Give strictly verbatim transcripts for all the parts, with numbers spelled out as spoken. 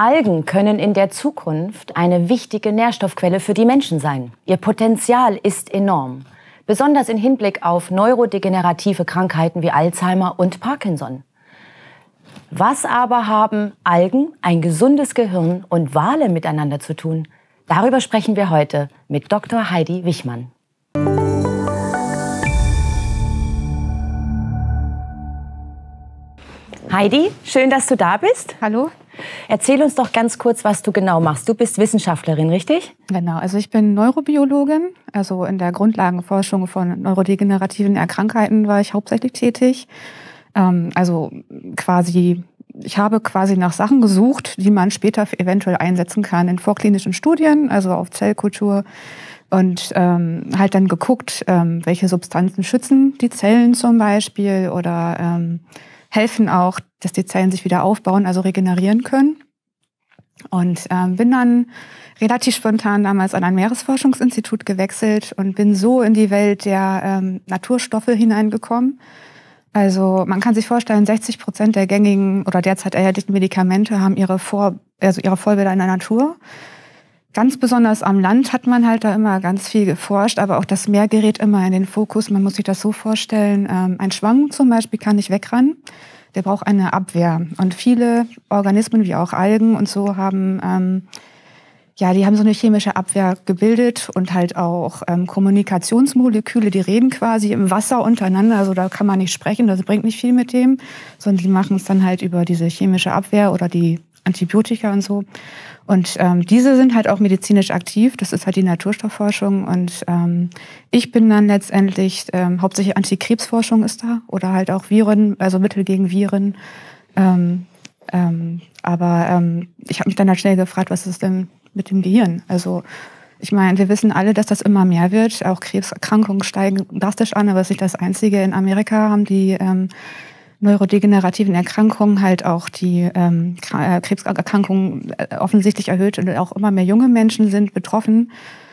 Algen können in der Zukunft eine wichtige Nährstoffquelle für die Menschen sein. Ihr Potenzial ist enorm, besonders im Hinblick auf neurodegenerative Krankheiten wie Alzheimer und Parkinson. Was aber haben Algen, ein gesundes Gehirn und Wale miteinander zu tun? Darüber sprechen wir heute mit Doktor Heidi Wichmann. Heidi, schön, dass du da bist. Hallo. Erzähl uns doch ganz kurz, was du genau machst. Du bist Wissenschaftlerin, richtig? Genau, also ich bin Neurobiologin, also in der Grundlagenforschung von neurodegenerativen Krankheiten war ich hauptsächlich tätig. Ähm, also quasi, ich habe quasi nach Sachen gesucht, die man später eventuell einsetzen kann in vorklinischen Studien, also auf Zellkultur. Und ähm, halt dann geguckt, ähm, welche Substanzen schützen die Zellen zum Beispiel oder ähm, helfen auch, dass die Zellen sich wieder aufbauen, also regenerieren können. Und ähm, bin dann relativ spontan damals an ein Meeresforschungsinstitut gewechselt und bin so in die Welt der ähm, Naturstoffe hineingekommen. Also man kann sich vorstellen, sechzig Prozent der gängigen oder derzeit erhältlichen Medikamente haben ihre, Vor also ihre Vorbilder in der Natur. Ganz besonders am Land hat man halt da immer ganz viel geforscht, aber auch das Meer gerät immer in den Fokus. Man muss sich das so vorstellen, ähm, ein Schwang zum Beispiel kann nicht wegrennen, der braucht eine Abwehr. Und viele Organismen, wie auch Algen und so, haben, ähm, ja, die haben so eine chemische Abwehr gebildet und halt auch ähm, Kommunikationsmoleküle, die reden quasi im Wasser untereinander, also da kann man nicht sprechen, das bringt nicht viel mit dem, sondern die machen es dann halt über diese chemische Abwehr oder die Antibiotika und so. Und ähm, diese sind halt auch medizinisch aktiv, das ist halt die Naturstoffforschung. Und ähm, ich bin dann letztendlich, ähm, hauptsächlich Antikrebsforschung ist da oder halt auch Viren, also Mittel gegen Viren. Ähm, ähm, aber ähm, ich habe mich dann halt schnell gefragt, was ist denn mit dem Gehirn? Also ich meine, wir wissen alle, dass das immer mehr wird. Auch Krebserkrankungen steigen drastisch an, aber das ist nicht das Einzige. In Amerika haben die ähm, neurodegenerativen Erkrankungen halt auch die ähm, Krebserkrankungen offensichtlich erhöht und auch immer mehr junge Menschen sind betroffen.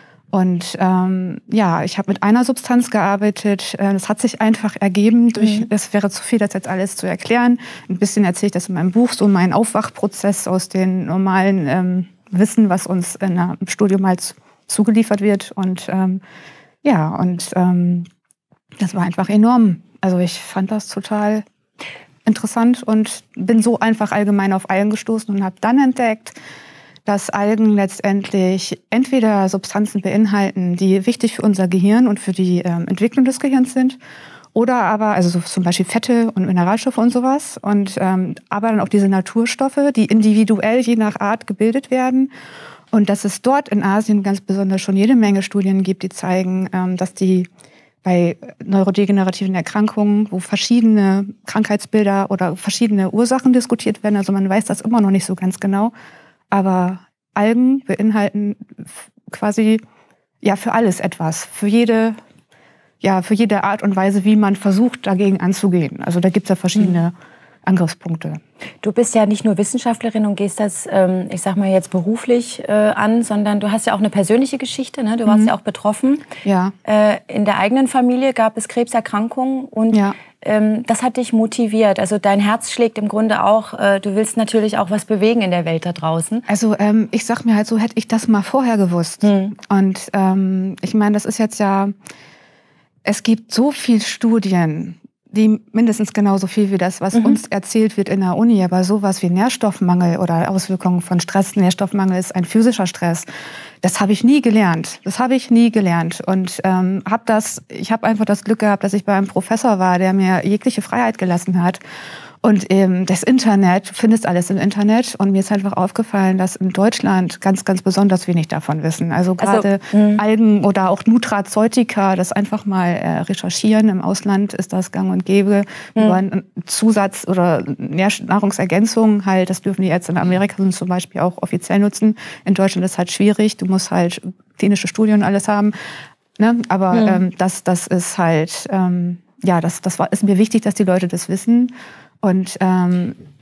Und ähm, ja, ich habe mit einer Substanz gearbeitet. Das hat sich einfach ergeben. Durch, mhm. Das wäre zu viel, das jetzt alles zu erklären. Ein bisschen erzähle ich das in meinem Buch, so mein Aufwachprozess aus den normalen ähm, Wissen, was uns in einem Studium halt zugeliefert wird. Und ähm, ja, und ähm, das war einfach enorm. Also ich fand das total interessant und bin so einfach allgemein auf Algen gestoßen und habe dann entdeckt, dass Algen letztendlich entweder Substanzen beinhalten, die wichtig für unser Gehirn und für die ähm, Entwicklung des Gehirns sind, oder aber, also so zum Beispiel Fette und Mineralstoffe und sowas, und ähm, aber dann auch diese Naturstoffe, die individuell je nach Art gebildet werden. Und dass es dort in Asien ganz besonders schon jede Menge Studien gibt, die zeigen, ähm, dass die bei neurodegenerativen Erkrankungen, wo verschiedene Krankheitsbilder oder verschiedene Ursachen diskutiert werden, also man weiß das immer noch nicht so ganz genau, aber Algen beinhalten quasi ja für alles etwas, für jede, ja, für jede Art und Weise, wie man versucht, dagegen anzugehen. Also da gibt es ja verschiedene mhm. Angriffspunkte. Du bist ja nicht nur Wissenschaftlerin und gehst das, ähm, ich sag mal jetzt beruflich äh, an, sondern du hast ja auch eine persönliche Geschichte, ne? Du warst mhm. ja auch betroffen. Ja. Äh, in der eigenen Familie gab es Krebserkrankungen und ja. ähm, das hat dich motiviert. Also dein Herz schlägt im Grunde auch, äh, du willst natürlich auch was bewegen in der Welt da draußen. Also ähm, ich sag mir halt so, hätte ich das mal vorher gewusst. Mhm. Und ähm, ich meine, das ist jetzt ja, es gibt so viele Studien, die mindestens genauso viel wie das, was mhm. uns erzählt wird in der Uni, aber sowas wie Nährstoffmangel oder Auswirkungen von Stress, Nährstoffmangel ist ein physischer Stress. Das habe ich nie gelernt. Das habe ich nie gelernt und ähm, habe das. Ich habe einfach das Glück gehabt, dass ich bei einem Professor war, der mir jegliche Freiheit gelassen hat. Und ähm, das Internet, du findest alles im Internet. Und mir ist einfach aufgefallen, dass in Deutschland ganz, ganz besonders wenig davon wissen. Also gerade also, Algen oder auch Nutraceutica, das einfach mal äh, recherchieren. Im Ausland ist das gang und gäbe. Mhm. Über einen Zusatz oder Nahrungsergänzung halt, das dürfen die Ärzte in Amerika zum Beispiel auch offiziell nutzen. In Deutschland ist halt schwierig. Du musst halt klinische Studien und alles haben. Ne? Aber mhm. ähm, das, das ist halt, ähm, ja, das, das war, ist mir wichtig, dass die Leute das wissen. Und ähm,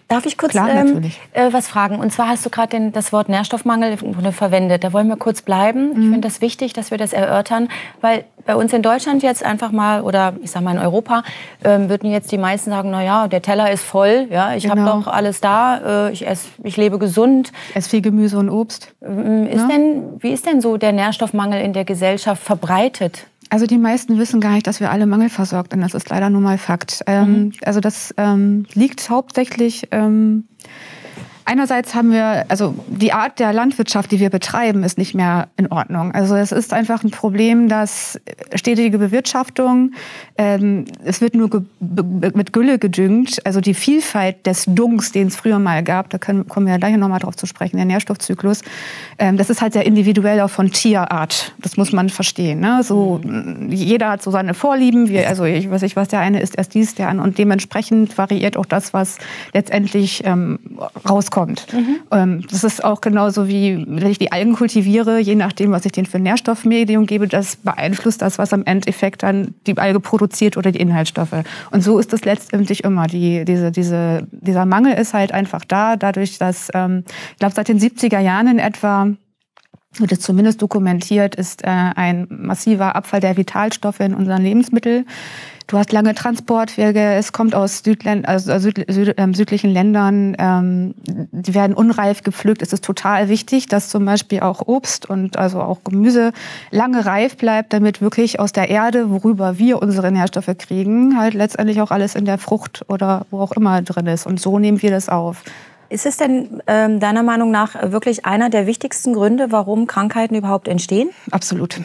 Darf ich kurz Klar, ähm, natürlich. äh, was fragen? Und zwar hast du gerade das Wort Nährstoffmangel verwendet. Da wollen wir kurz bleiben. Mhm. Ich finde das wichtig, dass wir das erörtern, weil bei uns in Deutschland jetzt einfach mal, oder ich sag mal in Europa, ähm, würden jetzt die meisten sagen, na ja, der Teller ist voll, ja, ich genau. habe doch alles da, äh, ich, ess, ich lebe gesund. Ich esse viel Gemüse und Obst. Ist ja? denn, wie ist denn so der Nährstoffmangel in der Gesellschaft verbreitet? Also die meisten wissen gar nicht, dass wir alle mangelversorgt sind. Das ist leider nun mal Fakt. Ähm, mhm. Also das ähm, liegt hauptsächlich... Ähm, Einerseits haben wir, also die Art der Landwirtschaft, die wir betreiben, ist nicht mehr in Ordnung. Also es ist einfach ein Problem, dass stetige Bewirtschaftung, ähm, es wird nur ge mit Gülle gedüngt. Also die Vielfalt des Dungs, den es früher mal gab, da können, kommen wir gleich nochmal drauf zu sprechen, der Nährstoffzyklus, ähm, das ist halt sehr individuell auch von Tierart. Das muss man verstehen. Ne? So, mhm. Jeder hat so seine Vorlieben. Wir, also ich weiß nicht, was der eine ist, erst dies, der andere. Und dementsprechend variiert auch das, was letztendlich ähm, rauskommt. Kommt. Mhm. Das ist auch genauso wie, wenn ich die Algen kultiviere, je nachdem, was ich denen für ein Nährstoffmedium gebe, das beeinflusst das, was am Endeffekt dann die Alge produziert oder die Inhaltsstoffe. Und so ist es letztendlich immer. Die, diese, diese, dieser Mangel ist halt einfach da, dadurch, dass, ähm, ich glaube, seit den siebziger Jahren in etwa, wird es zumindest dokumentiert, ist äh, ein massiver Abfall der Vitalstoffe in unseren Lebensmitteln. Du hast lange Transportwege, es kommt aus Südländ also süd süd äh, südlichen Ländern, ähm, die werden unreif gepflückt. Es ist total wichtig, dass zum Beispiel auch Obst und also auch Gemüse lange reif bleibt, damit wirklich aus der Erde, worüber wir unsere Nährstoffe kriegen, halt letztendlich auch alles in der Frucht oder wo auch immer drin ist. Und so nehmen wir das auf. Ist es denn ähm, deiner Meinung nach wirklich einer der wichtigsten Gründe, warum Krankheiten überhaupt entstehen? Absolut.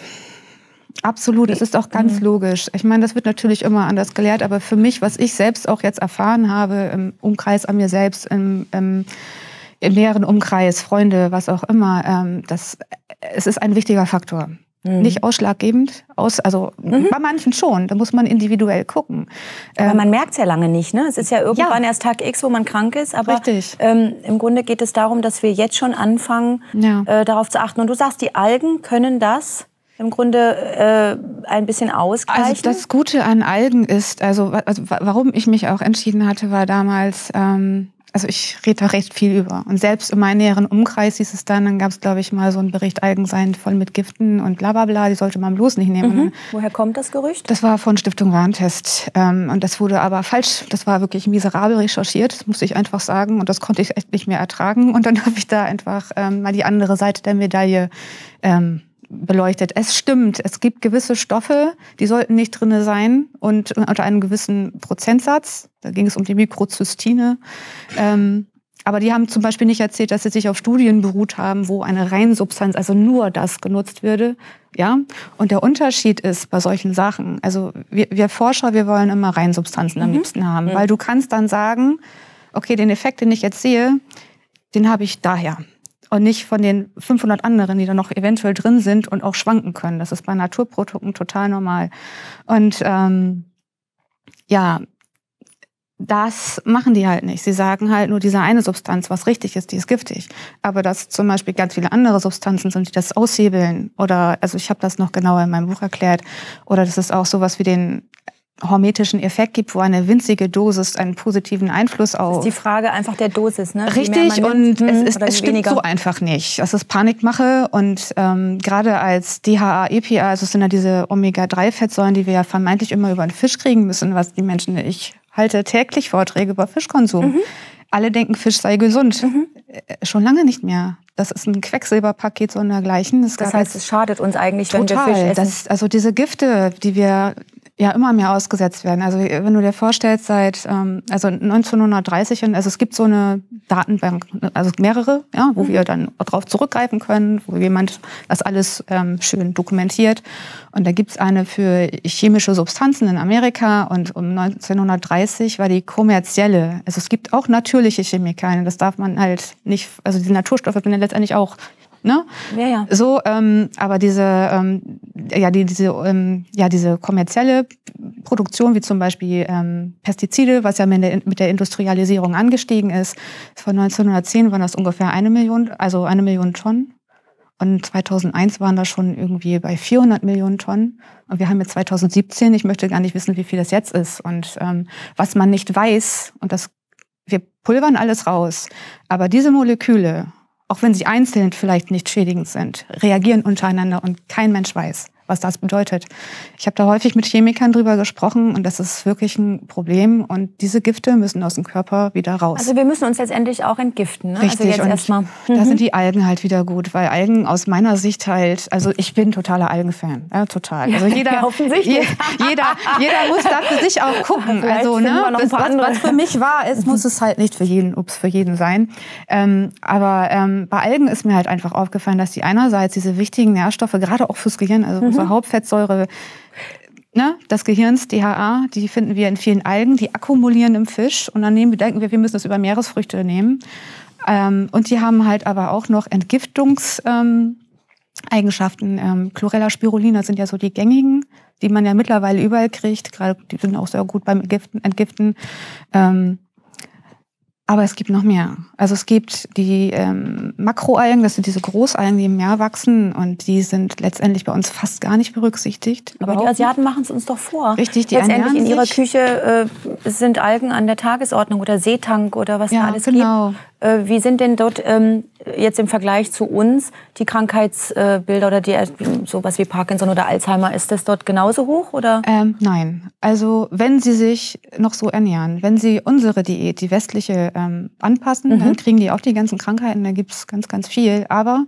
Absolut, es ist auch ganz mhm. logisch. Ich meine, das wird natürlich immer anders gelehrt, aber für mich, was ich selbst auch jetzt erfahren habe, im Umkreis an mir selbst, im, im, im näheren Umkreis, Freunde, was auch immer, ähm, das, es ist ein wichtiger Faktor. Mhm. Nicht ausschlaggebend, aus, also mhm. bei manchen schon, da muss man individuell gucken. Aber ähm, man merkt es ja lange nicht, ne? Es ist ja irgendwann ja. erst Tag X, wo man krank ist, aber ähm, im Grunde geht es darum, dass wir jetzt schon anfangen, ja. äh, darauf zu achten. Und du sagst, die Algen können das im Grunde äh, ein bisschen ausgleichen? Also das Gute an Algen ist, also, also warum ich mich auch entschieden hatte, war damals, ähm, also ich rede da recht viel über. Und selbst in meinem näheren Umkreis hieß es dann, dann gab es, glaube ich, mal so einen Bericht, Algen seien voll mit Giften und bla bla bla, die sollte man bloß nicht nehmen. Mhm. Woher kommt das Gerücht? Das war von Stiftung Warentest. Ähm, und das wurde aber falsch, das war wirklich miserabel recherchiert, das muss ich einfach sagen. Und das konnte ich echt nicht mehr ertragen. Und dann habe ich da einfach ähm, mal die andere Seite der Medaille ähm, beleuchtet. Es stimmt, es gibt gewisse Stoffe, die sollten nicht drin sein und unter einem gewissen Prozentsatz. Da ging es um die Mikrozystine. Ähm, aber die haben zum Beispiel nicht erzählt, dass sie sich auf Studien beruht haben, wo eine Reinsubstanz, also nur das genutzt würde. Ja? Und der Unterschied ist bei solchen Sachen, also wir, wir Forscher, wir wollen immer Reinsubstanzen am mhm. liebsten haben, mhm. weil du kannst dann sagen, okay, den Effekt, den ich jetzt sehe, den habe ich daher. Und nicht von den fünfhundert anderen, die da noch eventuell drin sind und auch schwanken können. Das ist bei Naturprodukten total normal. Und ähm, ja, das machen die halt nicht. Sie sagen halt nur, diese eine Substanz, was richtig ist, die ist giftig. Aber dass zum Beispiel ganz viele andere Substanzen sind, die das aushebeln. Oder, also ich habe das noch genauer in meinem Buch erklärt. Oder dass es auch sowas wie den hormetischen Effekt gibt, wo eine winzige Dosis einen positiven Einfluss auf... Das ist die Frage einfach der Dosis, ne? Richtig, und es, ist, es stimmt so einfach nicht. Das ist Panikmache und ähm, gerade als D H A, E P A, also es sind ja diese Omega drei Fettsäuren, die wir ja vermeintlich immer über den Fisch kriegen müssen, was die Menschen, ich halte täglich Vorträge über Fischkonsum. Mhm. Alle denken, Fisch sei gesund. Mhm. Schon lange nicht mehr. Das ist ein Quecksilberpaket so und dergleichen. Das, das heißt, es schadet uns eigentlich, total, wenn wir Fisch essen. Das, also diese Gifte, die wir ja immer mehr ausgesetzt werden. Also wenn du dir vorstellst, seit ähm, also neunzehnhundertdreißig, also es gibt so eine Datenbank, also mehrere, ja, wo mhm. wir dann darauf zurückgreifen können, wo jemand das alles ähm, schön dokumentiert. Und da gibt's eine für chemische Substanzen in Amerika und um neunzehnhundertdreißig war die kommerzielle. Also es gibt auch natürliche Chemikalien, das darf man halt nicht, also die Naturstoffe sind ja letztendlich auch Ne? Ja, ja. So, ähm, aber diese, ähm, ja, die, diese, ähm, ja, diese kommerzielle Produktion, wie zum Beispiel ähm, Pestizide, was ja mit der, mit der Industrialisierung angestiegen ist, von neunzehnhundertzehn waren das ungefähr eine Million, also eine Million Tonnen. Und zweitausendeins waren das schon irgendwie bei vierhundert Millionen Tonnen. Und wir haben jetzt zweitausendsiebzehn, ich möchte gar nicht wissen, wie viel das jetzt ist. Und ähm, was man nicht weiß, und das wir pulvern alles raus, aber diese Moleküle, auch wenn sie einzeln vielleicht nicht schädigend sind, reagieren untereinander und kein Mensch weiß, was das bedeutet. Ich habe da häufig mit Chemikern drüber gesprochen und das ist wirklich ein Problem und diese Gifte müssen aus dem Körper wieder raus. Also wir müssen uns letztendlich auch entgiften, ne? Richtig, also jetzt und erstmal. da Mhm. sind die Algen halt wieder gut, weil Algen aus meiner Sicht halt, also ich bin totaler Algenfan, ja, total. Also jeder, Ja, offensichtlich. je- jeder, jeder muss da für sich auch gucken. Vielleicht Also finden wir ne, noch ein das, paar was, andere. was für mich wahr ist, muss es halt nicht für jeden, ups, für jeden sein. Ähm, aber ähm, bei Algen ist mir halt einfach aufgefallen, dass die einerseits diese wichtigen Nährstoffe, gerade auch fürs Gehirn, also Mhm. unsere Hauptfettsäure, ne, des Gehirns, D H A, die finden wir in vielen Algen, die akkumulieren im Fisch und dann nehmen, denken wir, wir müssen das über Meeresfrüchte nehmen. Ähm, und die haben halt aber auch noch Entgiftungseigenschaften. Ähm, ähm, Chlorella spirulina sind ja so die gängigen, die man ja mittlerweile überall kriegt. Gerade die sind auch sehr gut beim Entgiften. Entgiften. Ähm, aber es gibt noch mehr. Also es gibt die ähm, Makroalgen, das sind diese Großalgen, die im Meer wachsen und die sind letztendlich bei uns fast gar nicht berücksichtigt. Aber die Asiaten machen es uns doch vor. Richtig, die Letztendlich in ernähren ihrer sich- Küche äh, sind Algen an der Tagesordnung oder Seetank oder was da Ja, alles genau. gibt. Äh, wie sind denn dort ähm, jetzt im Vergleich zu uns die Krankheitsbilder oder die, sowas wie Parkinson oder Alzheimer, ist das dort genauso hoch? Oder? Ähm, nein. Also wenn Sie sich noch so ernähren, wenn Sie unsere Diät, die westliche, ähm, anpassen, Mhm. dann kriegen die auch die ganzen Krankheiten, da gibt's ganz, ganz viel. Aber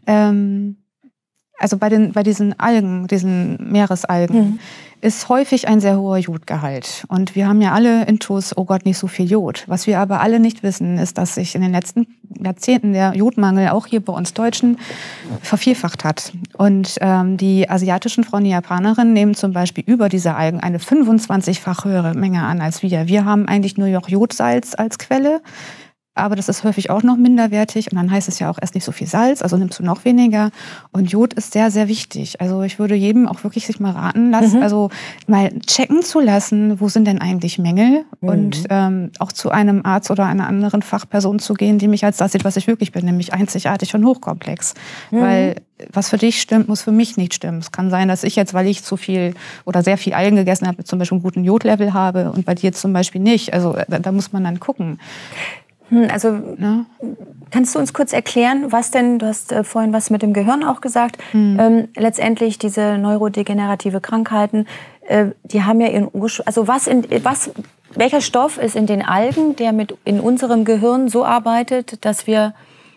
ähm, also bei, den, bei diesen Algen, diesen Meeresalgen, Mhm. ist häufig ein sehr hoher Jodgehalt. Und wir haben ja alle Intus, oh Gott, nicht so viel Jod. Was wir aber alle nicht wissen, ist, dass sich in den letzten Jahrzehnten der Jodmangel auch hier bei uns Deutschen vervierfacht hat. Und ähm, die asiatischen Frauen, die Japanerinnen, nehmen zum Beispiel über diese Algen eine fünfundzwanzigfach höhere Menge an als wir. Wir haben eigentlich nur noch Jodsalz als Quelle. Aber das ist häufig auch noch minderwertig und dann heißt es ja auch erst nicht so viel Salz, also nimmst du noch weniger. Und Jod ist sehr, sehr wichtig. Also ich würde jedem auch wirklich sich mal raten lassen, Mhm. also mal checken zu lassen, wo sind denn eigentlich Mängel Mhm. und ähm, auch zu einem Arzt oder einer anderen Fachperson zu gehen, die mich als das sieht, was ich wirklich bin, nämlich einzigartig und hochkomplex. Mhm. Weil was für dich stimmt, muss für mich nicht stimmen. Es kann sein, dass ich jetzt, weil ich zu viel oder sehr viel Algen gegessen habe, zum Beispiel einen guten Jodlevel habe und bei dir zum Beispiel nicht. Also da, da muss man dann gucken. Also Ne? kannst du uns kurz erklären, was denn, du hast äh, vorhin was mit dem Gehirn auch gesagt, Mhm. ähm, letztendlich diese neurodegenerative Krankheiten, äh, die haben ja ihren Ursprung, also was in, was, welcher Stoff ist in den Algen, der mit in unserem Gehirn so arbeitet, dass wir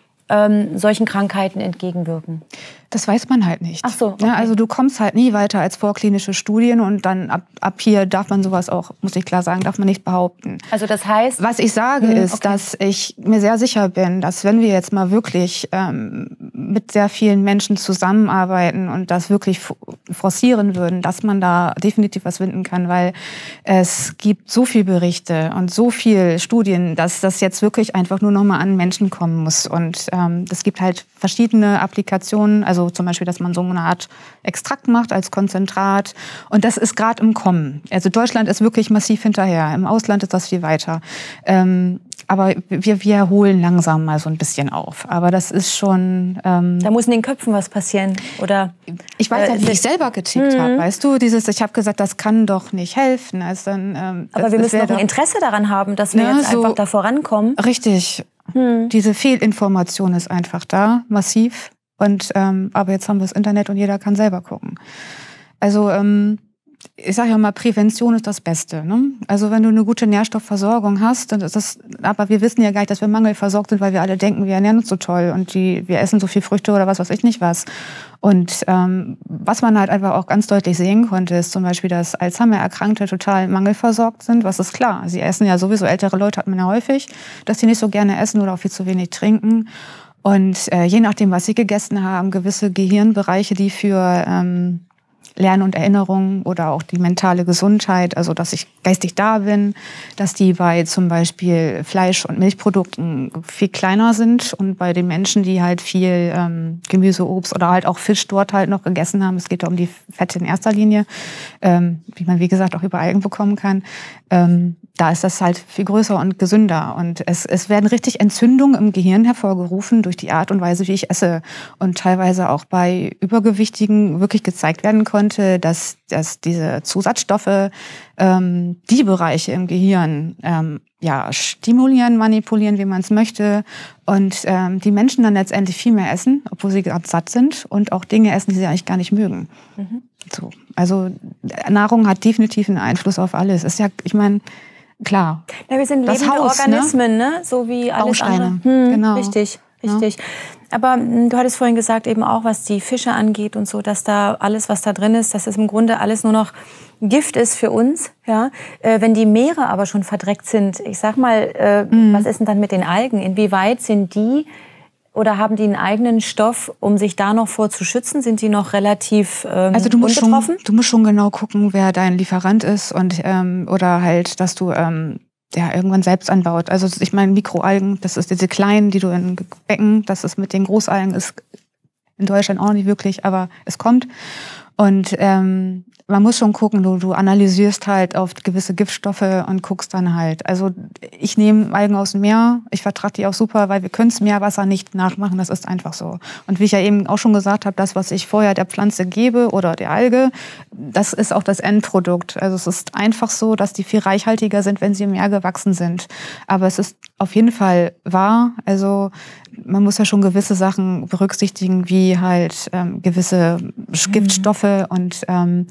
ähm, solchen Krankheiten entgegenwirken? Das weiß man halt nicht. Ach so, okay. Ja, also du kommst halt nie weiter als vorklinische Studien und dann ab, ab hier darf man sowas auch, muss ich klar sagen, darf man nicht behaupten. Also das heißt, Was ich sage Hm, ist, okay. dass ich mir sehr sicher bin, dass wenn wir jetzt mal wirklich ähm, mit sehr vielen Menschen zusammenarbeiten und das wirklich f- forcieren würden, dass man da definitiv was finden kann, weil es gibt so viele Berichte und so viele Studien, dass das jetzt wirklich einfach nur noch mal an Menschen kommen muss. Und ähm, es gibt halt verschiedene Applikationen, also zum Beispiel, dass man so eine Art Extrakt macht als Konzentrat. Und das ist gerade im Kommen. Also Deutschland ist wirklich massiv hinterher. Im Ausland ist das viel weiter. Ähm, aber wir, wir holen langsam mal so ein bisschen auf. Aber das ist schon... Ähm, da muss in den Köpfen was passieren, oder? ich weiß ja, äh, wie das- ich selber getickt Mhm. habe. Weißt du, dieses, ich habe gesagt, das kann doch nicht helfen. Also dann, ähm, Aber es- wir es müssen wär doch ein doch- Interesse daran haben, dass wir Ja, jetzt so- einfach da vorankommen. Richtig. Hm. Diese Fehlinformation ist einfach da, massiv. Und ähm, aber jetzt haben wir das Internet und jeder kann selber gucken. Also ähm, ich sage ja mal, Prävention ist das Beste. Ne? Also wenn du eine gute Nährstoffversorgung hast, dann ist das. Aber wir wissen ja gar nicht, dass wir mangelversorgt sind, weil wir alle denken, wir ernähren uns so toll und die, wir essen so viel Früchte oder was weiß ich nicht was. Und ähm, was man halt einfach auch ganz deutlich sehen konnte, ist zum Beispiel, dass Alzheimer-Erkrankte total mangelversorgt sind. Was ist klar? Sie essen ja sowieso, ältere Leute hat man ja häufig, dass sie nicht so gerne essen oder auch viel zu wenig trinken. Und äh, je nachdem, was sie gegessen haben, gewisse Gehirnbereiche, die für ähm, Lernen und Erinnerung oder auch die mentale Gesundheit, also dass ich geistig da bin, dass die bei zum Beispiel Fleisch- und Milchprodukten viel kleiner sind und bei den Menschen, die halt viel ähm, Gemüse, Obst oder halt auch Fisch dort halt noch gegessen haben, es geht ja um die Fette in erster Linie, ähm, wie man wie gesagt auch über Algen bekommen kann, ähm, da ist das halt viel größer und gesünder. Und es, es werden richtig Entzündungen im Gehirn hervorgerufen durch die Art und Weise, wie ich esse. Und teilweise auch bei Übergewichtigen wirklich gezeigt werden konnte, dass, dass diese Zusatzstoffe ähm, die Bereiche im Gehirn ähm, ja, stimulieren, manipulieren, wie man es möchte. Und ähm, die Menschen dann letztendlich viel mehr essen, obwohl sie gerade satt sind. Und auch Dinge essen, die sie eigentlich gar nicht mögen. Mhm. So. Also Nahrung hat definitiv einen Einfluss auf alles. Ist ja, ich meine, klar. Ja, wir sind lebende Haus, Organismen, ne? So wie alles Bausteine. andere. Hm, genau. Richtig, richtig. Ja. Aber mh, du hattest vorhin gesagt, eben auch was die Fische angeht und so, dass da alles, was da drin ist, dass es im Grunde alles nur noch Gift ist für uns. Ja? Äh, wenn die Meere aber schon verdreckt sind, ich sag mal, äh, mhm. was ist denn dann mit den Algen? Inwieweit sind die oder haben die einen eigenen Stoff, um sich da noch vor zu schützen? Sind die noch relativ ähm, also du musst unbetroffen? Schon, du musst schon genau gucken, wer dein Lieferant ist und ähm, oder halt, dass du ähm, ja irgendwann selbst anbaut. Also ich meine Mikroalgen, das ist diese kleinen, die du in Becken, das ist mit den Großalgen ist in Deutschland auch nicht wirklich, aber es kommt. Und ähm, man muss schon gucken, du, du analysierst halt auf gewisse Giftstoffe und guckst dann halt. Also ich nehme Algen aus dem Meer, ich vertrage die auch super, weil wir können das Meerwasser nicht nachmachen, das ist einfach so. Und wie ich ja eben auch schon gesagt habe, das, was ich vorher der Pflanze gebe oder der Alge, das ist auch das Endprodukt. Also es ist einfach so, dass die viel reichhaltiger sind, wenn sie im Meer gewachsen sind. Aber es ist auf jeden Fall wahr, also man muss ja schon gewisse Sachen berücksichtigen, wie halt ähm, gewisse Giftstoffe mhm. und ähm,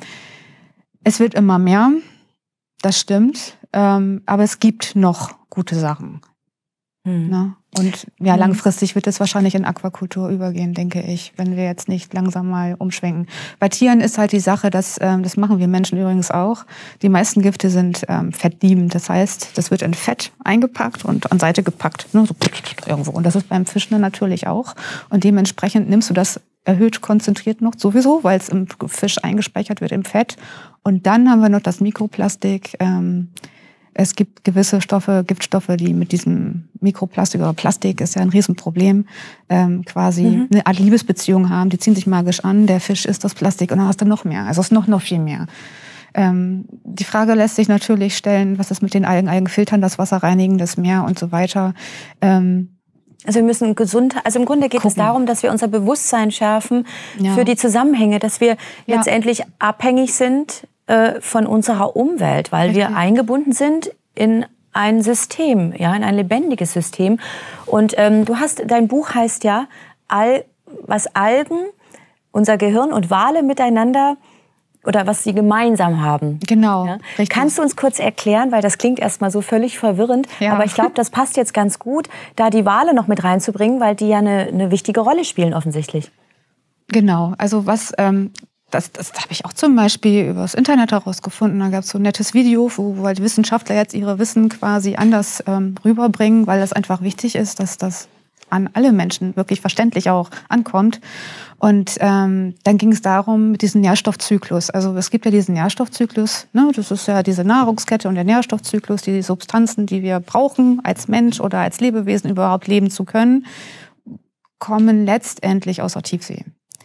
es wird immer mehr, das stimmt, ähm, aber es gibt noch gute Sachen. Mhm. Ne? Und ja, langfristig wird es wahrscheinlich in Aquakultur übergehen, denke ich, wenn wir jetzt nicht langsam mal umschwenken. Bei Tieren ist halt die Sache, dass, ähm, das machen wir Menschen übrigens auch, die meisten Gifte sind ähm, fettliebend. Das heißt, das wird in Fett eingepackt und an Seite gepackt, ne, so irgendwo. Und das ist beim Fisch natürlich auch. Und dementsprechend nimmst du das erhöht konzentriert noch sowieso, weil es im Fisch eingespeichert wird im Fett. Und dann haben wir noch das Mikroplastik. Ähm, Es gibt gewisse Stoffe, Giftstoffe, die mit diesem Mikroplastik oder Plastik, ist ja ein Riesenproblem, ähm, quasi mhm. eine Art Liebesbeziehung haben. Die ziehen sich magisch an, der Fisch isst das Plastik und dann hast du noch mehr. Also es ist noch, noch viel mehr. Ähm, die Frage lässt sich natürlich stellen, was ist mit den Algen? Algen filtern das Wasser, reinigen das Meer und so weiter. Ähm, Also wir müssen gesund, also im Grunde geht gucken. es darum, dass wir unser Bewusstsein schärfen ja. für die Zusammenhänge, dass wir ja. letztendlich abhängig sind von unserer Umwelt, weil Richtig. wir eingebunden sind in ein System, ja, in ein lebendiges System. Und ähm, du hast, dein Buch heißt ja, Al, was Algen, unser Gehirn und Wale miteinander oder was sie gemeinsam haben. Genau. Ja? Kannst du uns kurz erklären, weil das klingt erstmal so völlig verwirrend, ja. aber ich glaube, das passt jetzt ganz gut, da die Wale noch mit reinzubringen, weil die ja eine, eine wichtige Rolle spielen offensichtlich. Genau. Also was ähm Das, das habe ich auch zum Beispiel über das Internet herausgefunden. Da gab es so ein nettes Video, wo, wo halt Wissenschaftler jetzt ihre Wissen quasi anders ähm, rüberbringen, weil das einfach wichtig ist, dass das an alle Menschen wirklich verständlich auch ankommt. Und ähm, dann ging es darum, mit diesem Nährstoffzyklus. Also es gibt ja diesen Nährstoffzyklus, ne? Das ist ja diese Nahrungskette und der Nährstoffzyklus, die Substanzen, die wir brauchen als Mensch oder als Lebewesen überhaupt leben zu können, kommen letztendlich aus der Tiefsee.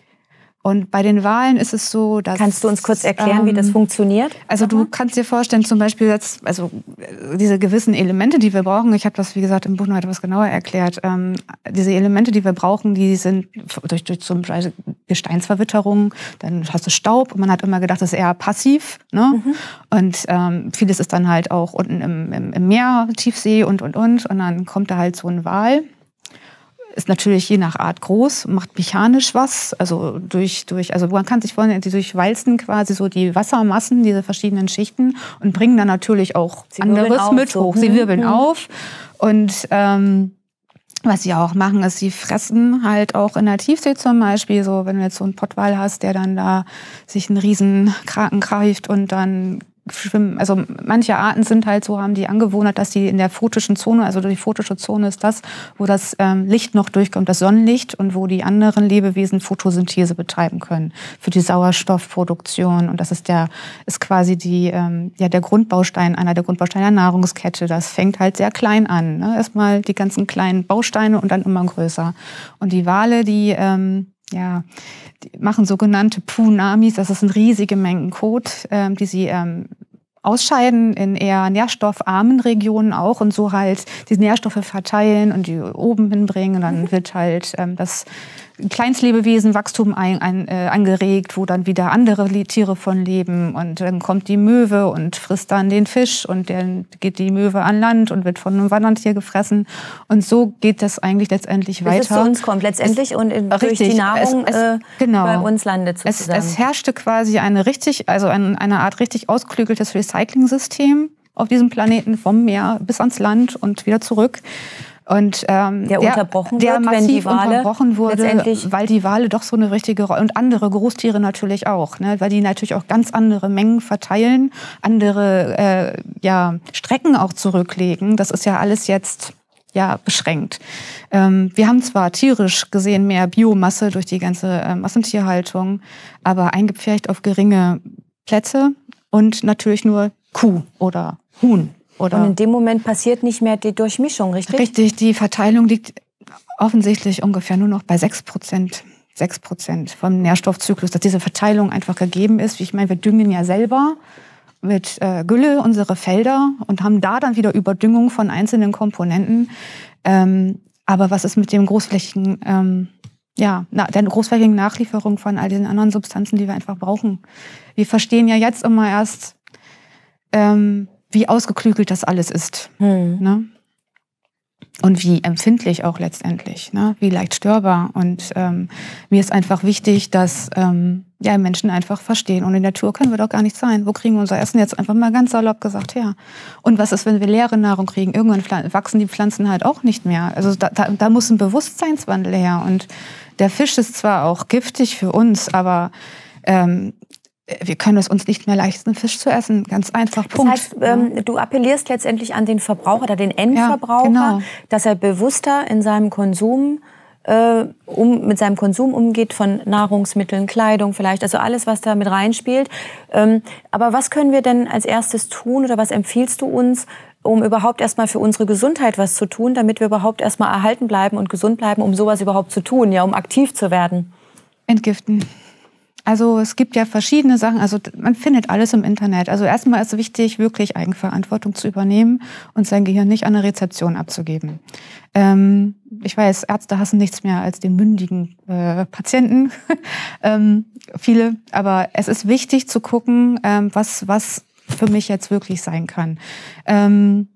Und bei den Walen ist es so, dass... Kannst du uns kurz erklären, ähm, wie das funktioniert? Also du kannst dir vorstellen, zum Beispiel jetzt, also diese gewissen Elemente, die wir brauchen, ich habe das, wie gesagt, im Buch noch etwas genauer erklärt, ähm, diese Elemente, die wir brauchen, die sind durch, durch zum Beispiel Gesteinsverwitterung, dann hast du Staub und man hat immer gedacht, das ist eher passiv. Ne? Mhm. Und ähm, vieles ist dann halt auch unten im, im, im Meer, Tiefsee und, und, und. Und dann kommt da halt so ein Wal. Ist natürlich je nach Art groß, macht mechanisch was, also durch, durch, also man kann sich vorstellen, die durchwalzen quasi so die Wassermassen, diese verschiedenen Schichten und bringen dann natürlich auch Sie anderes mit so. hoch. Sie wirbeln mhm. auf und ähm, was sie auch machen, ist, sie fressen halt auch in der Tiefsee zum Beispiel, so wenn du jetzt so einen Pottwal hast, der dann da sich einen riesen Kraken greift und dann schwimmen, also manche Arten sind halt so, haben die Angewohnheit, dass die in der photischen Zone, also die photische Zone ist das, wo das ähm, Licht noch durchkommt, das Sonnenlicht, und wo die anderen Lebewesen Photosynthese betreiben können für die Sauerstoffproduktion. Und das ist der, ist quasi die, ähm, ja, der Grundbaustein, einer der Grundbausteine der Nahrungskette. Das fängt halt sehr klein an, ne? Erstmal die ganzen kleinen Bausteine und dann immer größer. Und die Wale, die, ähm, ja, die machen sogenannte Punamis, das sind riesige Mengen Kot, ähm, die sie ähm, ausscheiden in eher nährstoffarmen Regionen auch und so halt die Nährstoffe verteilen und die oben hinbringen. Und dann wird halt ähm, das Kleinstlebewesen-Wachstum ein, ein, äh, angeregt, wo dann wieder andere Tiere von leben. Und dann kommt die Möwe und frisst dann den Fisch und dann geht die Möwe an Land und wird von einem Wandertier gefressen. Und so geht das eigentlich letztendlich weiter. Bis es zu uns kommt letztendlich es, und in, durch richtig, die Nahrung es, es, äh, genau. bei uns landet sozusagen. Es, es herrschte quasi eine richtig, also ein, eine Art richtig ausgeklügeltes Recycling-System auf diesem Planeten vom Meer bis ans Land und wieder zurück. Und ähm, der, der unterbrochen der wird, massiv wenn die Wale unterbrochen wurde, weil die Wale doch so eine richtige Rolle und andere Großtiere natürlich auch, ne, weil die natürlich auch ganz andere Mengen verteilen, andere äh, ja Strecken auch zurücklegen. Das ist ja alles jetzt ja beschränkt. Ähm, wir haben zwar tierisch gesehen mehr Biomasse durch die ganze äh, Massentierhaltung, aber eingepfercht auf geringe Plätze und natürlich nur Kuh oder Huhn. Oder und in dem Moment passiert nicht mehr die Durchmischung, richtig? Richtig, die Verteilung liegt offensichtlich ungefähr nur noch bei sechs Prozent. sechs Prozent vom Nährstoffzyklus, dass diese Verteilung einfach gegeben ist. Ich meine, wir düngen ja selber mit äh, Gülle unsere Felder und haben da dann wieder Überdüngung von einzelnen Komponenten. Ähm, aber was ist mit dem großflächigen, ähm, ja, na, der großflächigen Nachlieferung von all diesen anderen Substanzen, die wir einfach brauchen? Wir verstehen ja jetzt immer erst, ähm, wie ausgeklügelt das alles ist. Hm. Ne? Und wie empfindlich auch letztendlich, ne? Wie leicht störbar. Und ähm, mir ist einfach wichtig, dass ähm, ja, Menschen einfach verstehen. Und in der Natur können wir doch gar nicht sein. Wo kriegen wir unser Essen jetzt einfach mal ganz salopp gesagt her? Und was ist, wenn wir leere Nahrung kriegen? Irgendwann wachsen die Pflanzen halt auch nicht mehr. Also da, da, da muss ein Bewusstseinswandel her. Und der Fisch ist zwar auch giftig für uns, aber ähm, wir können es uns nicht mehr leisten, Fisch zu essen. Ganz einfach, Punkt. Das heißt, ähm, du appellierst letztendlich an den Verbraucher oder den Endverbraucher, ja, genau, dass er bewusster in seinem Konsum, äh, um, mit seinem Konsum umgeht von Nahrungsmitteln, Kleidung vielleicht, also alles, was da mit reinspielt. Ähm, aber was können wir denn als erstes tun oder was empfiehlst du uns, um überhaupt erstmal für unsere Gesundheit was zu tun, damit wir überhaupt erstmal erhalten bleiben und gesund bleiben, um sowas überhaupt zu tun, ja, um aktiv zu werden? Entgiften. Also es gibt ja verschiedene Sachen, also man findet alles im Internet. Also erstmal ist es wichtig, wirklich Eigenverantwortung zu übernehmen und sein Gehirn nicht an eine Rezeption abzugeben. Ähm, ich weiß, Ärzte hassen nichts mehr als den mündigen äh, Patienten, ähm, viele. Aber es ist wichtig zu gucken, ähm, was, was für mich jetzt wirklich sein kann. Ähm,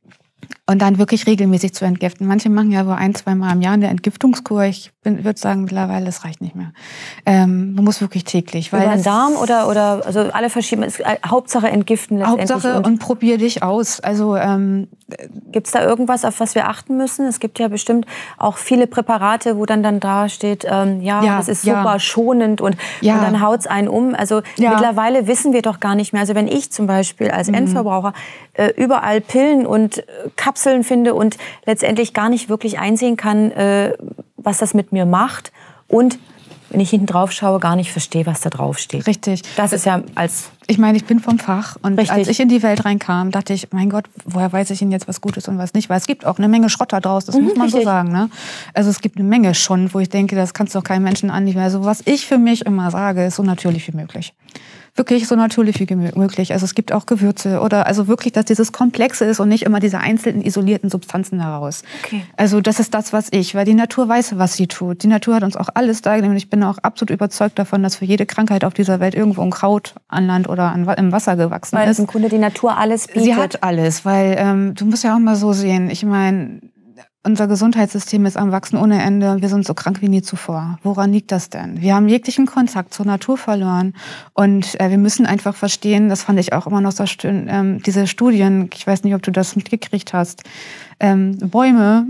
Und dann wirklich regelmäßig zu entgiften. Manche machen ja wohl ein, zwei Mal im Jahr eine Entgiftungskur. Ich würde sagen, mittlerweile, das reicht nicht mehr. Ähm, man muss wirklich täglich. Weil über den Darm oder, oder also alle verschiedenen, Hauptsache entgiften letztendlich. Hauptsache und, und probier dich aus. Also ähm, gibt es da irgendwas, auf was wir achten müssen? Es gibt ja bestimmt auch viele Präparate, wo dann, dann da steht, ähm, ja, ja, das ist super ja. schonend und, ja. und dann haut es einen um. Also ja. mittlerweile wissen wir doch gar nicht mehr. Also wenn ich zum Beispiel als mhm. Endverbraucher äh, überall Pillen und äh, Kapseln finde und letztendlich gar nicht wirklich einsehen kann, äh, was das mit mir macht und wenn ich hinten drauf schaue, gar nicht verstehe, was da drauf steht. Richtig. Das ist ja als... Ich meine, ich bin vom Fach und Richtig. Als ich in die Welt reinkam, dachte ich, mein Gott, woher weiß ich denn jetzt, was gut ist und was nicht? Weil es gibt auch eine Menge Schrott da draus, das mhm, muss man richtig. so sagen. Ne? Also es gibt eine Menge schon, wo ich denke, das kannst du doch keinem Menschen anliefern. Also was ich für mich immer sage, ist so natürlich wie möglich. Wirklich so natürlich wie möglich. Also es gibt auch Gewürze oder also wirklich, dass dieses Komplexe ist und nicht immer diese einzelnen isolierten Substanzen daraus. Okay. Also das ist das, was ich, weil die Natur weiß, was sie tut. Die Natur hat uns auch alles da und ich bin auch absolut überzeugt davon, dass für jede Krankheit auf dieser Welt irgendwo ein Kraut an Land oder an, im Wasser gewachsen weil ist. Weil im Grunde die Natur alles bietet. Sie hat alles, weil ähm, du musst ja auch mal so sehen, ich meine, unser Gesundheitssystem ist am Wachsen ohne Ende. Wir sind so krank wie nie zuvor. Woran liegt das denn? Wir haben jeglichen Kontakt zur Natur verloren. Und äh, wir müssen einfach verstehen, das fand ich auch immer noch so schön, ähm, diese Studien, ich weiß nicht, ob du das mitgekriegt hast, ähm, Bäume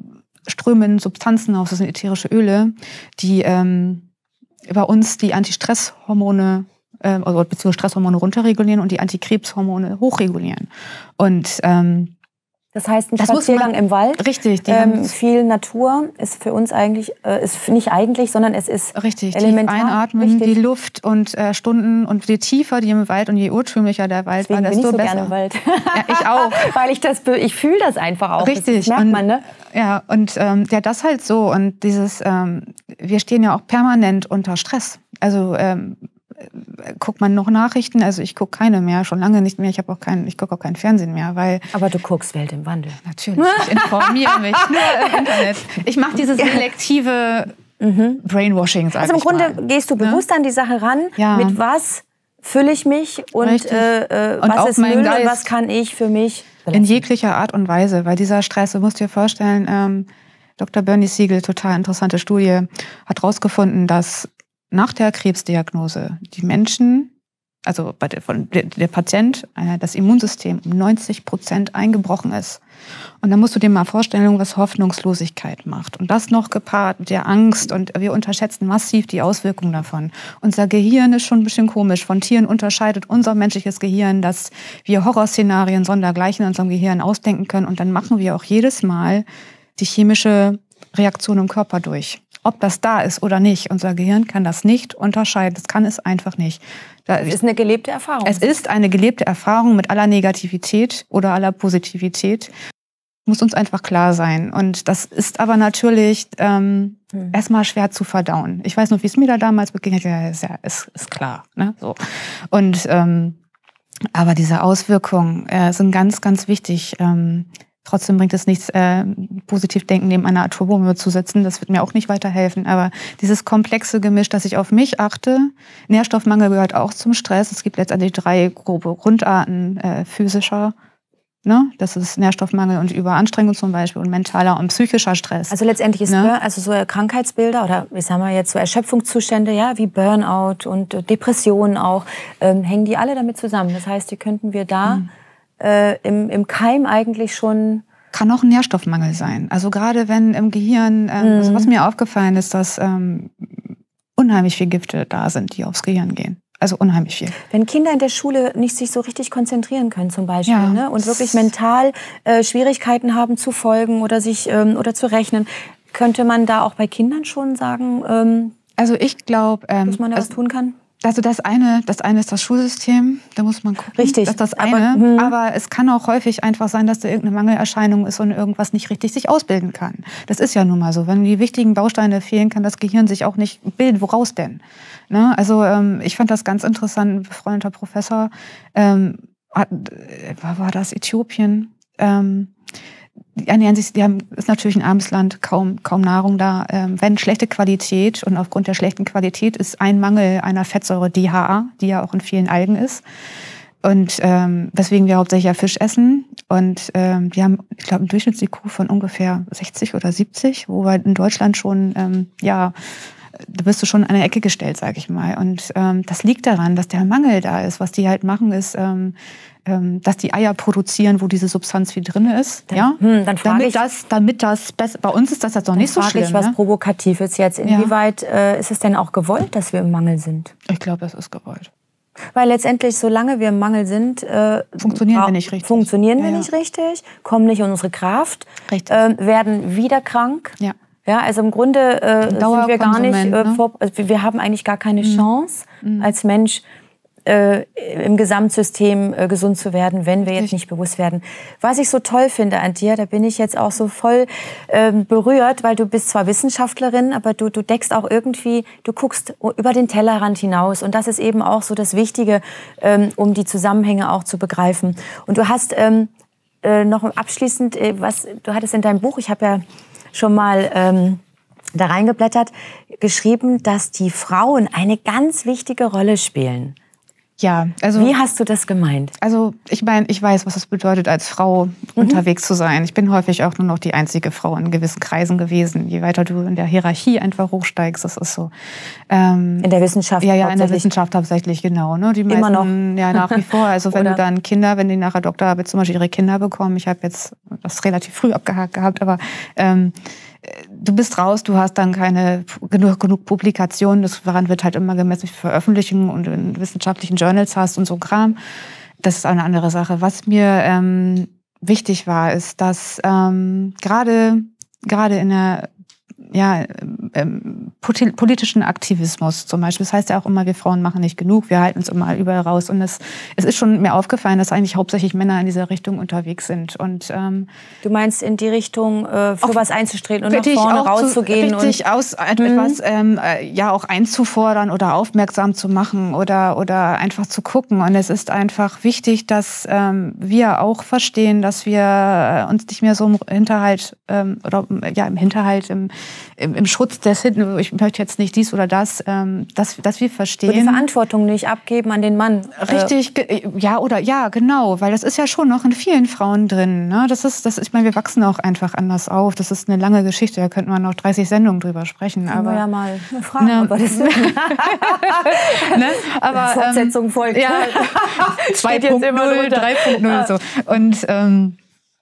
strömen Substanzen aus, das sind ätherische Öle, die ähm, bei uns die Antistresshormone äh, also beziehungsweise Stresshormone runterregulieren und die Antikrebshormone hochregulieren. Und ähm, das heißt, ein das Spaziergang im Wald, richtig, ähm, viel Natur ist für uns eigentlich, äh, ist nicht eigentlich, sondern es ist richtig, elementar. Tief einatmen, richtig. Die Luft und äh, Stunden und je tiefer die im Wald und je urtümlicher der Wald Deswegen war, desto bin ich so besser. Gerne im Wald. Ja, ich auch. Weil ich das, ich fühle das einfach auch. Richtig. Das merkt und, man, ne? Ja, und ähm, ja, das halt so und dieses, ähm, wir stehen ja auch permanent unter Stress. Also ähm, guckt man noch Nachrichten? Also ich gucke keine mehr, schon lange nicht mehr. Ich habe auch kein, ich gucke auch kein Fernsehen mehr, weil. Aber du guckst Welt im Wandel. Natürlich, ich informiere mich nur im Internet. Ich mache dieses selektive mhm. Brainwashing, sag Also im ich Grunde mal. gehst du bewusst ja? an die Sache ran, ja. mit was fülle ich mich und, äh, und was ist Müll Geist und was kann ich für mich belassen. In jeglicher Art und Weise, weil dieser Stress, du musst dir vorstellen, ähm, Doktor Bernie Siegel, total interessante Studie, hat herausgefunden, dass nach der Krebsdiagnose die Menschen, also bei der, von der, der Patient, äh, das Immunsystem um neunzig Prozent eingebrochen ist. Und dann musst du dir mal vorstellen, was Hoffnungslosigkeit macht. Und das noch gepaart mit der Angst. Und wir unterschätzen massiv die Auswirkungen davon. Unser Gehirn ist schon ein bisschen komisch. Von Tieren unterscheidet unser menschliches Gehirn, dass wir Horrorszenarien sondergleichen in unserem Gehirn ausdenken können. Und dann machen wir auch jedes Mal die chemische Reaktion im Körper durch. Ob das da ist oder nicht. Unser Gehirn kann das nicht unterscheiden. Das kann es einfach nicht. Es ist eine gelebte Erfahrung. Es ist eine gelebte Erfahrung mit aller Negativität oder aller Positivität. Muss uns einfach klar sein. Und das ist aber natürlich ähm, hm. erstmal schwer zu verdauen. Ich weiß noch, wie es mir da damals begegnet ja, ist, ja, ist, ist klar. Ne? So. Und ähm, aber diese Auswirkungen äh, sind ganz, ganz wichtig. Ähm, Trotzdem bringt es nichts, äh, positiv denken, neben einer Atombombe zu sitzen. Das wird mir auch nicht weiterhelfen. Aber dieses komplexe Gemisch, dass ich auf mich achte, Nährstoffmangel gehört auch zum Stress. Es gibt letztendlich drei grobe Grundarten äh, physischer. Ne? Das ist Nährstoffmangel und Überanstrengung zum Beispiel und mentaler und psychischer Stress. Also letztendlich ist ne? also so Krankheitsbilder oder ich sag mal jetzt so Erschöpfungszustände, ja, wie Burnout und Depressionen auch, ähm, hängen die alle damit zusammen. Das heißt, die könnten wir da mhm. äh, im, im Keim eigentlich schon... Kann auch ein Nährstoffmangel sein. Also gerade wenn im Gehirn, ähm, mhm. also was mir aufgefallen ist, dass ähm, unheimlich viele Gifte da sind, die aufs Gehirn gehen. Also unheimlich viel. Wenn Kinder in der Schule nicht sich so richtig konzentrieren können zum Beispiel ja. ne, und wirklich mental äh, Schwierigkeiten haben zu folgen oder sich ähm, oder zu rechnen, könnte man da auch bei Kindern schon sagen, ähm, also ich glaube, ähm, dass man da also, was tun kann? Also das eine, das eine ist das Schulsystem, da muss man gucken. Richtig. Das ist das eine. Aber, hm. aber es kann auch häufig einfach sein, dass da irgendeine Mangelerscheinung ist und irgendwas nicht richtig sich ausbilden kann. Das ist ja nun mal so. Wenn die wichtigen Bausteine fehlen, kann das Gehirn sich auch nicht bilden. Woraus denn? Ne? Also ähm, ich fand das ganz interessant. Ein befreundeter Professor, ähm, hat, war, war das Äthiopien? Ähm, Die ernähren sich, die haben, ist natürlich ein armes Land, kaum, kaum Nahrung da. Ähm, wenn schlechte Qualität und aufgrund der schlechten Qualität ist ein Mangel einer Fettsäure D H A, die ja auch in vielen Algen ist. Und ähm, weswegen wir hauptsächlich ja Fisch essen. Und ähm, die haben, ich glaube, einen Durchschnitts-I Q von ungefähr sechzig oder siebzig, wo wir in Deutschland schon, ähm, ja, da bist du schon an eine Ecke gestellt, sag ich mal. Und ähm, das liegt daran, dass der Mangel da ist. Was die halt machen, ist, ähm, ähm, dass die Eier produzieren, wo diese Substanz viel drin ist. Dann, ja? hm, dann damit ich, das, damit das besser. Bei uns ist das jetzt noch nicht so schlimm. Ich was ne? Provokatives jetzt. Inwieweit ja. äh, ist es denn auch gewollt, dass wir im Mangel sind? Ich glaube, das ist gewollt. Weil letztendlich, solange wir im Mangel sind, äh, funktionieren wir nicht richtig. Funktionieren ja, wir ja. nicht richtig, kommen nicht in unsere Kraft, richtig. Äh, werden wieder krank. Ja. Ja, also im Grunde äh, sind wir gar nicht, äh, ne? vor, also wir haben eigentlich gar keine mhm. Chance mhm. als Mensch äh, im Gesamtsystem äh, gesund zu werden, wenn wir jetzt Richtig. nicht bewusst werden. Was ich so toll finde an dir, da bin ich jetzt auch so voll äh, berührt, weil du bist zwar Wissenschaftlerin, aber du, du deckst auch irgendwie, du guckst über den Tellerrand hinaus und das ist eben auch so das Wichtige, ähm, um die Zusammenhänge auch zu begreifen. Und du hast ähm, äh, noch abschließend, äh, was du hattest in deinem Buch, ich habe ja schon mal ähm, da reingeblättert, geschrieben, dass die Frauen eine ganz wichtige Rolle spielen. Ja, also wie hast du das gemeint? Also ich meine, ich weiß, was es bedeutet, als Frau mhm. unterwegs zu sein. Ich bin häufig auch nur noch die einzige Frau in gewissen Kreisen gewesen. Je weiter du in der Hierarchie einfach hochsteigst, das ist so. Ähm, in der Wissenschaft Ja, ja, in der Wissenschaft hauptsächlich, genau. Ne? Die meisten, Immer noch. Ja, nach wie vor. Also wenn du dann Kinder, wenn die nachher Doktorarbeit zum Beispiel ihre Kinder bekommen, ich habe jetzt das relativ früh abgehakt gehabt, aber ähm, du bist raus, du hast dann keine genug, genug Publikationen, daran wird halt immer gemessen, wie viele Veröffentlichungen und in wissenschaftlichen Journals hast und so Kram. Das ist eine andere Sache. Was mir ähm, wichtig war, ist, dass ähm, gerade gerade in der ja, ähm, politischen Aktivismus zum Beispiel. Das heißt ja auch immer, wir Frauen machen nicht genug, wir halten uns immer überall raus. Und es, es ist schon mir aufgefallen, dass eigentlich hauptsächlich Männer in dieser Richtung unterwegs sind. Und, ähm, du meinst in die Richtung, äh, für was einzustreten und nach vorne rauszugehen? Zu, richtig, und aus, etwas ähm, ja auch einzufordern oder aufmerksam zu machen oder, oder einfach zu gucken. Und es ist einfach wichtig, dass ähm, wir auch verstehen, dass wir uns nicht mehr so im Hinterhalt, ähm, oder ja, im Hinterhalt, im, im, im Schutz des Hinten, ich möchte jetzt nicht dies oder das, ähm, dass, dass wir verstehen. Und die Verantwortung nicht abgeben an den Mann. Richtig, äh, ja, oder ja, genau, weil das ist ja schon noch in vielen Frauen drin. Ne? Das ist, das, ich meine, wir wachsen auch einfach anders auf. Das ist eine lange Geschichte, da könnten wir noch dreißig Sendungen drüber sprechen. Können aber wir ja mal fragen, ne, aber das ne? aber, Fortsetzung ähm, folgt. Ja, zwei Punkt null, drei Punkt null so. Und ähm,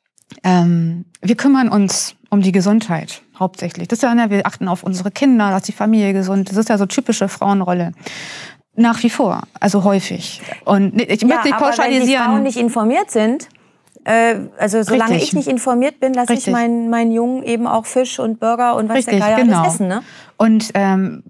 ähm, wir kümmern uns um die Gesundheit hauptsächlich. Das ist ja, ne, wir achten auf unsere Kinder, dass die Familie gesund ist. Das ist ja so typische Frauenrolle. Nach wie vor, also häufig. Und ich möchte nicht ja, pauschalisieren. Aber wenn die Frauen nicht informiert sind, äh, also solange Richtig. ich nicht informiert bin, lasse ich meinen meinen Jungen eben auch Fisch und Burger und was Richtig, der Geier genau. alles essen. Ne? Und ähm,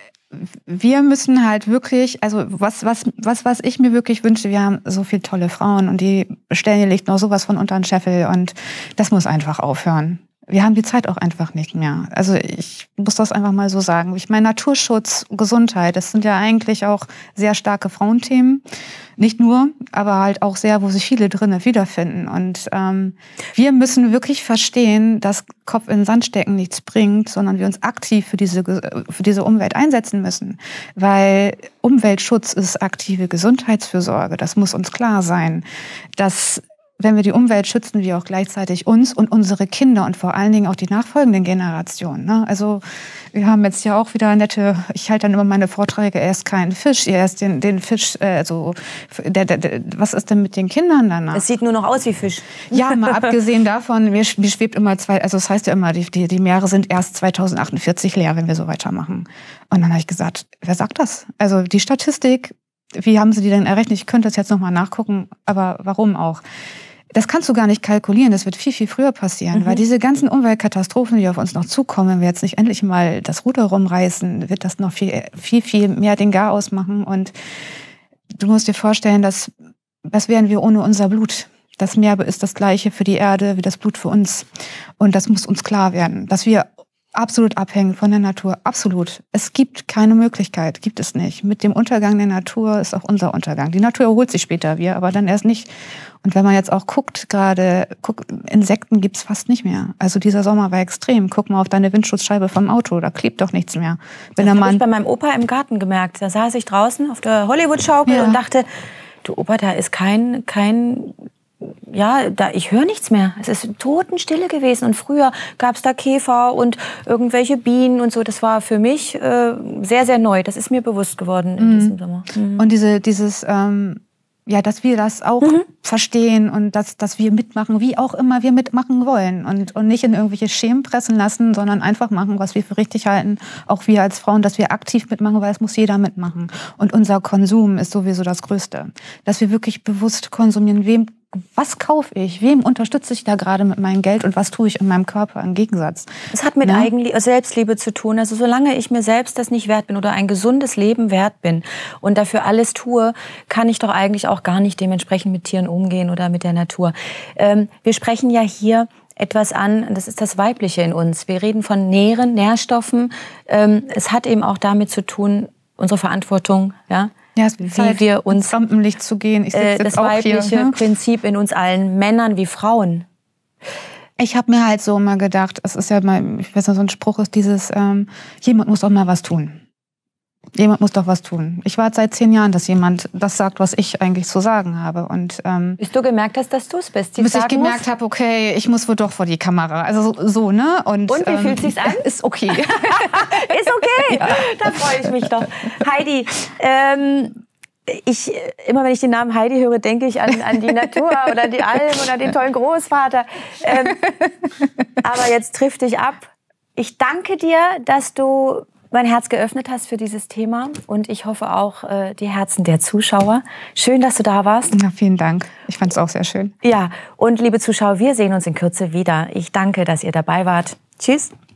wir müssen halt wirklich, also was, was, was, was ich mir wirklich wünsche, wir haben so viele tolle Frauen und die stellen ihr Licht noch sowas von unter den Scheffel und das muss einfach aufhören. Wir haben die Zeit auch einfach nicht mehr. Also ich muss das einfach mal so sagen. Ich meine, Naturschutz, Gesundheit, das sind ja eigentlich auch sehr starke Frauenthemen. Nicht nur, aber halt auch sehr, wo sich viele drinnen wiederfinden. Und ähm, wir müssen wirklich verstehen, dass Kopf in den Sand stecken nichts bringt, sondern wir uns aktiv für diese, für diese Umwelt einsetzen müssen. Weil Umweltschutz ist aktive Gesundheitsfürsorge. Das muss uns klar sein. Dass wenn wir die Umwelt schützen, wir auch gleichzeitig uns und unsere Kinder und vor allen Dingen auch die nachfolgenden Generationen. Ne? Also wir haben jetzt ja auch wieder nette, ich halte dann immer meine Vorträge, er isst keinen Fisch, ihr esst den, den Fisch, äh, also der, der, der, was ist denn mit den Kindern danach? Es sieht nur noch aus wie Fisch. Ja, mal abgesehen davon, mir, mir schwebt immer zwei, also das heißt ja immer, die, die, die Meere sind erst zweitausendachtundvierzig leer, wenn wir so weitermachen. Und dann habe ich gesagt, wer sagt das? Also die Statistik, wie haben Sie die denn errechnet? Ich könnte das jetzt nochmal nachgucken, aber warum auch? Das kannst du gar nicht kalkulieren, das wird viel, viel früher passieren, mhm. weil diese ganzen Umweltkatastrophen, die auf uns noch zukommen, wenn wir jetzt nicht endlich mal das Ruder rumreißen, wird das noch viel, viel, viel mehr den Garaus machen. Und du musst dir vorstellen, dass, was wären wir ohne unser Blut? Das Meer ist das Gleiche für die Erde wie das Blut für uns. Und das muss uns klar werden, dass wir absolut abhängen von der Natur, absolut. Es gibt keine Möglichkeit, gibt es nicht. Mit dem Untergang der Natur ist auch unser Untergang. Die Natur erholt sich später, wir aber dann erst nicht. Und wenn man jetzt auch guckt, gerade guck, Insekten gibt's fast nicht mehr. Also dieser Sommer war extrem. Guck mal auf deine Windschutzscheibe vom Auto, da klebt doch nichts mehr. Wenn das habe ich bei meinem Opa im Garten gemerkt. Da saß ich draußen auf der Hollywood-Schaukel ja. und dachte, du Opa, da ist kein kein ja, da, ich höre nichts mehr. Es ist totenstille gewesen. Und früher gab es da Käfer und irgendwelche Bienen und so. Das war für mich äh, sehr, sehr neu. Das ist mir bewusst geworden in mhm. diesem Sommer. Mhm. Und diese, dieses, ähm, ja, dass wir das auch mhm. verstehen und dass, dass wir mitmachen, wie auch immer wir mitmachen wollen. Und, und nicht in irgendwelche Schemen pressen lassen, sondern einfach machen, was wir für richtig halten. Auch wir als Frauen, dass wir aktiv mitmachen, weil es muss jeder mitmachen. Und unser Konsum ist sowieso das Größte. Dass wir wirklich bewusst konsumieren, wem was kaufe ich? Wem unterstütze ich da gerade mit meinem Geld und was tue ich in meinem Körper im Gegensatz? Es hat mit ja? Eigenlie- Selbstliebe zu tun. Also solange ich mir selbst das nicht wert bin oder ein gesundes Leben wert bin und dafür alles tue, kann ich doch eigentlich auch gar nicht dementsprechend mit Tieren umgehen oder mit der Natur. Ähm, wir sprechen ja hier etwas an, das ist das Weibliche in uns. Wir reden von Nähren, Nährstoffen. Ähm, es hat eben auch damit zu tun, unsere Verantwortung, ja, Ja, es ist wie halt wir uns ins Rampenlicht zu gehen. Ich äh, das auch weibliche hier, ne? Prinzip in uns allen, Männern wie Frauen. Ich habe mir halt so immer gedacht, es ist ja mal, ich weiß nicht, so ein Spruch ist dieses, ähm, jemand muss doch mal was tun. Jemand muss doch was tun. Ich warte seit zehn Jahren, dass jemand das sagt, was ich eigentlich zu sagen habe. Und, ähm, bis du gemerkt hast, dass du es bist. Bis ich gemerkt habe, okay, ich muss wohl doch vor die Kamera. Also so, so ne? Und, Und wie ähm, fühlt sich's an? Ist okay. Ist okay. Ja. Da freue ich mich doch. Heidi, ähm, ich, immer wenn ich den Namen Heidi höre, denke ich an, an die Natur oder die Alm oder den tollen Großvater. Ähm, aber jetzt trifft dich ab. Ich danke dir, dass du mein Herz geöffnet hast für dieses Thema und ich hoffe auch äh, die Herzen der Zuschauer. Schön, dass du da warst. Ja, vielen Dank. Ich fand es auch sehr schön. Ja, und liebe Zuschauer, wir sehen uns in Kürze wieder. Ich danke, dass ihr dabei wart. Tschüss.